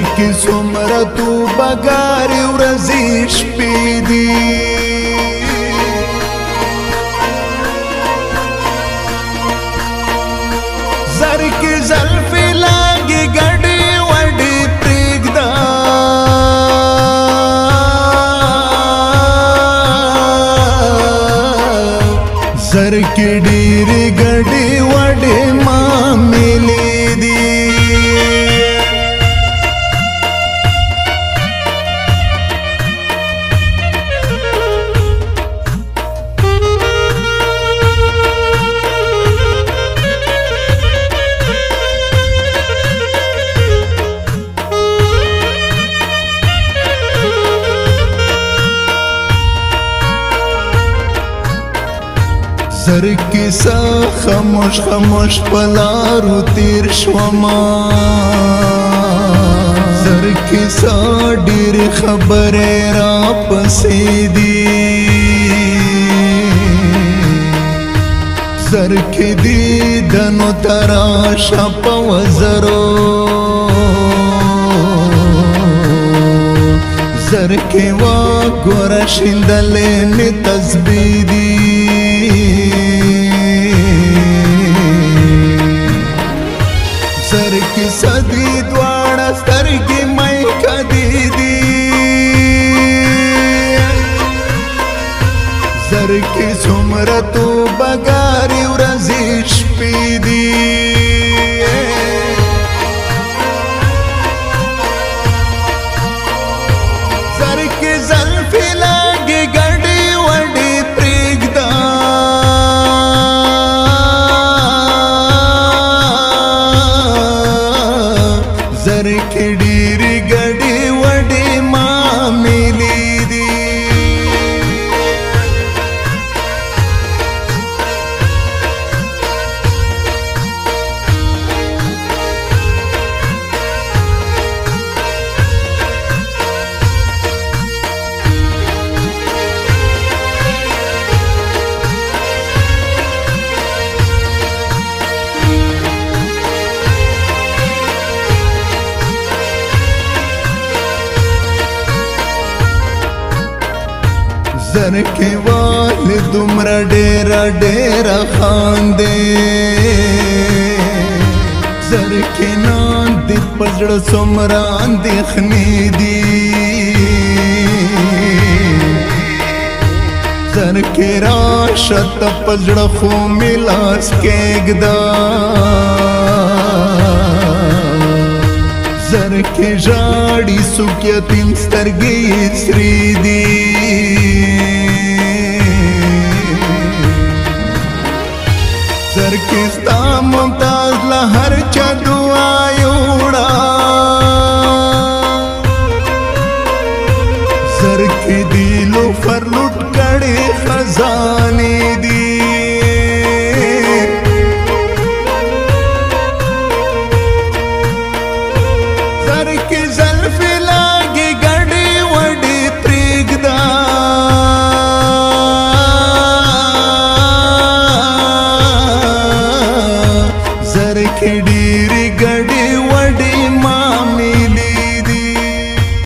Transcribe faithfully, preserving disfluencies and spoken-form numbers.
کی څومره توبهګارې ورځې شپې دي زر کی زلفې لاګې ګډې وډې پرېږده زر کی ډېرې ګډې وډې معاملې دي زر کیسا خاموش خاموش پلارو تیر شوما زر کیسا ډیر خبره را پسې دي زر کې دی دنو تراشه په وزرو زر کې وا ګور شیندلې می تسبیح دي زر کی صدی دواړه سترګې مې کدي دي زر کی څومره توبهګارې ورځې شپې دي زر کی زلفې لاګې ګډې وډې پرېږده زر کې ډېرې ګډې وډې معاملې دي زر کې والي دومره ډېره ډېره خاندې زر کې ناندې په زړه څومره اندېښنې دي زر کې راشه ته په زړه خو مې لاس کېږده زر کې ژاړي څوک یتیم سترګې یې سرې دي زر کې ستا ممتاز له هر چا دعا یوړه زر کې دي لوفر لوټ کړې خزانې دي زر کې زلفې لاګې ګډې وډې پرېږده زر کې ډېرې ګډې